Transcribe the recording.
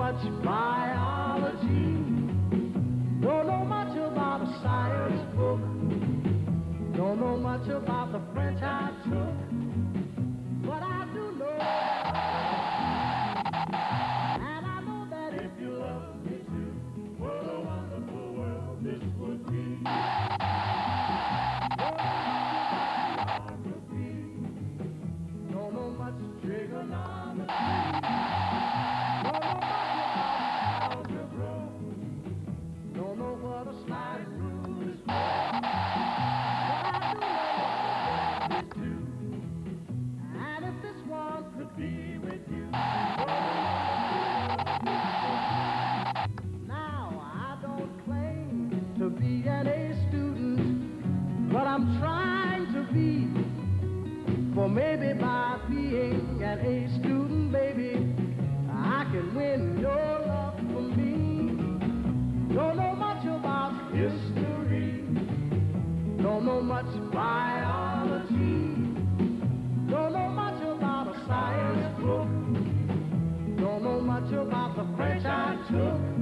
much biology. Don't know much about a science book. Don't know much about the French I took. But I do know, and I know that if you love me too, what a wonderful world this would be. Don't know much trigonometry. Don't know much about algebra. Don't know what a sliding rule is for. But I do know what it is too. And if this one could be with you, now I don't claim to be an A student, but I'm trying to be. For maybe by being an A student, baby, I can win your love for me. Don't know much about history. Don't know much biology. Don't know much about a science book. Don't know much about the French I took.